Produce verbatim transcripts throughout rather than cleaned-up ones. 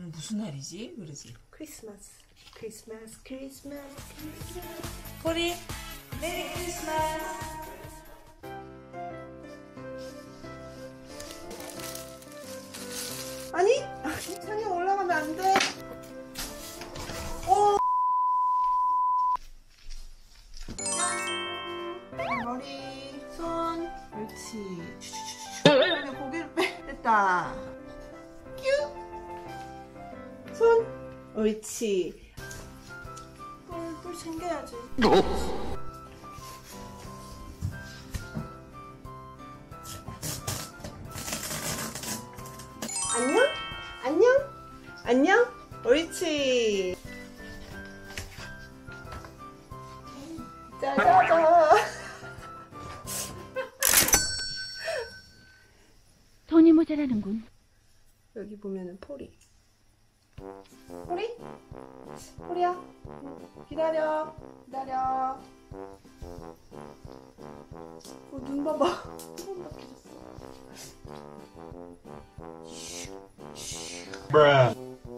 오늘 무슨 날이지? 그러지? 크리스마스. 크리스마스, 크리스마스, 크리스마스. 포리, 메리 크리스마스. 아니, 창에 올라가면 안 돼. 오. 짠. 머리, 손, 옳지. 그다음에 고개를 빼. 됐다. 큐. 손, 옳지. 뿔, 뿔 챙겨야지. 안녕? 안녕? 안녕? 옳지. 짜자자. 돈이 모자라는군. 여기 보면은 포리. 포리? 포리야. 기다려. 기다려. 어, 눈 봐봐. 눈 막혀졌어. 브라.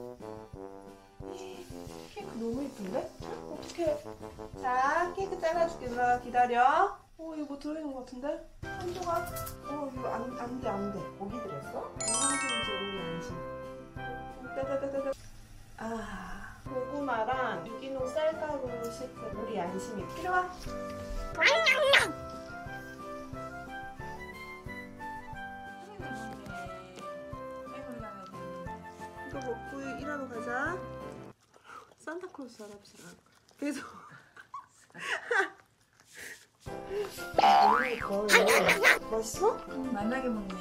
케이크 너무 예쁜데? 어떡해. 자, 케이크 잘라줄게. 누나 기다려. 어, 이거 뭐 들어있는 것 같은데? 한 조각. 어, 이거 안, 안 돼, 안 돼. 고기 들었어? 안심이지, 우리 안심. 따다다다다. 아, 고구마랑 유기농 쌀가루 쉐이크 우리 안심이 필요하? 이거 먹고 일하러 가자. 산타클로스 할아버지랑 계속. 맛있어? 응, 만나게 먹네.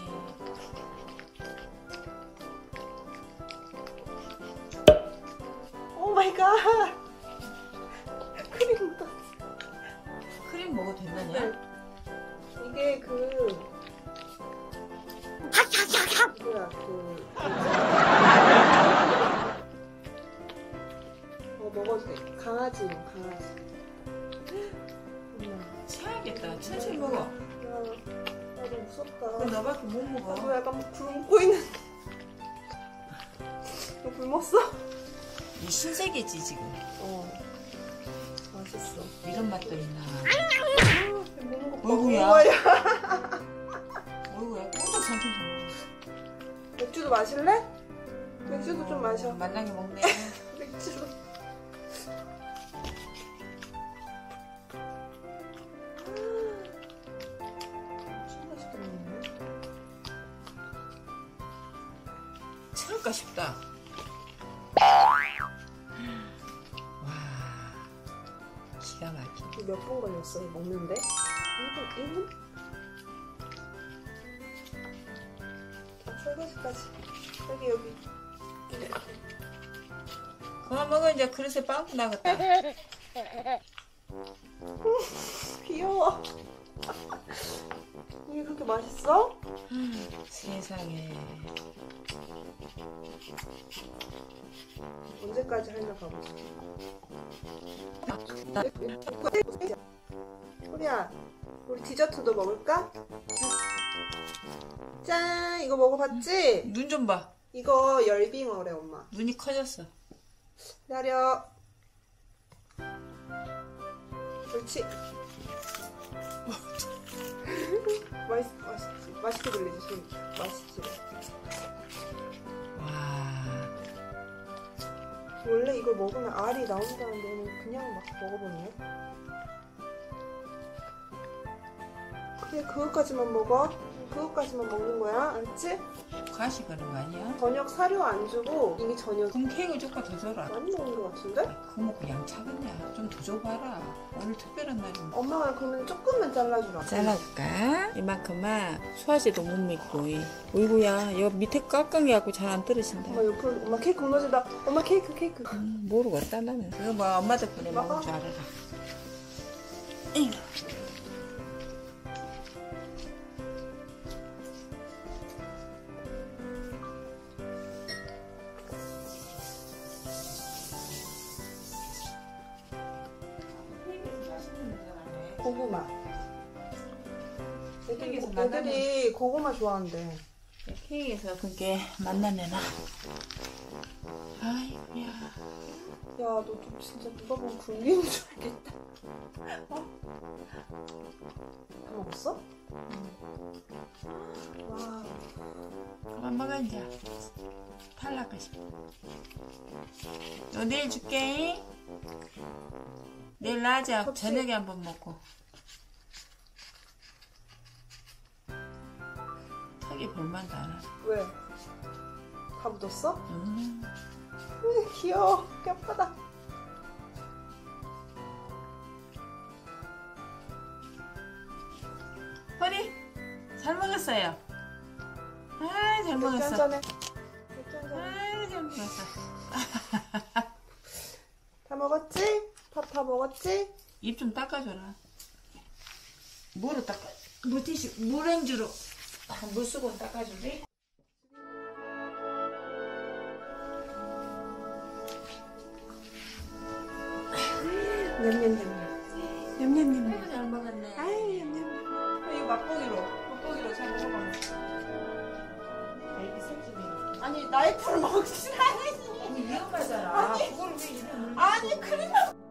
오 마이 갓. 크림 묻었어. 크림 먹어도 된다냐? 이게 그 뭐야 그 어 먹어도 돼. 강아지 강아지. 엄마. 체하겠다. 천천히 먹어. 야, 나도 무섭다. 그거 너밖에 못 먹어. 나도 약간 굶고 있는. 너 굶었어? 이 신세계지 지금. 어. 맛있어. 이런 맛도 있나? 먹는 거 봐. 어이구야. 어이구야. 어이구야. 깜짝 삼촌 좀. 맥주도 마실래? 맥주도 좀 마셔. 만나게 먹네. 맥주도. 진짜 맛있겠네. 채울까 싶다. 와, 기가 막히네. 몇 분 걸렸어 먹는데? 일 분? 일 분? 자, 설거지까지. 여기 여기. 그만 먹어. 이제 그릇에 빵꾸 나겠다. 귀여워. 이게 그렇게 맛있어? 세상에. 언제까지 하려고 하고 있어? 소리야, 우리 디저트도 먹을까? 짠! 이거 먹어봤지? 눈 좀 봐. 이거 열빙어래 엄마. 눈이 커졌어. 기다려. 그렇지. 맛있, 맛있지? 맛있게 들리지? 소리. 맛있지? 와. 원래 이걸 먹으면 알이 나온다는데 얘는 그냥 막 먹어보네. 그래, 그것까지만 먹어. 그것까지만 먹는 거야. 알았지? 과시 그런 거 아니야? 저녁 사료 안 주고 이미 저녁 그럼 케이크 조금 더 줘라. 많이 먹는 것 같은데? 그거 먹고 양 차겠냐? 좀 더 줘봐라. 오늘 특별한 날인데. 엄마가 그러면 조금만 잘라주라. 잘라볼까? 이만큼만 소화제도 못 믿고. 어이구야, 이거 밑에 깍깍이 갖고 잘 안 떨어진다. 엄마 옆으로 엄마 케이크 무너진다. 엄마 케이크 케이크. 음, 모르겠다 나는. 이거 뭐 엄마 덕분에 먹어. 먹을 줄 알아라. 응. 고구마. 애들이, 케이크에서 애들이 고구마 좋아한대. 케이크에서 그게 만나내나. 너 좀 진짜 누가 보면 굶기는 줄 알겠다. 어? 다 먹었어? 응. 와. 그만 먹어 이제. 탈락 것이. 너 내일 줄게. 내일 낮에 접시. 저녁에 한번 먹고. 턱이 볼만도 안 하네. 왜? 다 묻었어? 음. 으, 귀여워. 예쁘다. 허리 잘 먹었어요. 아, 잘 맥주 먹었어. 한잔해. 맥주 한잔해. 아, 잘 먹었어. 다 먹었지? 밥 다 먹었지? 입 좀 닦아줘라. 물을 닦아. 물티슈, 물행주로 물수건 닦아줄래? 냠냠냠냠. 냠냠냠. 아이고 잘 먹었네. 아이, 냠냠냠. 이거 맛보기로. 맛보기로 잘 먹어봐. 애기 생집이. 아니, 나이프를 먹지. 아니 위험하잖아. 그걸 왜 입에 물려? 아니, 큰일 났어.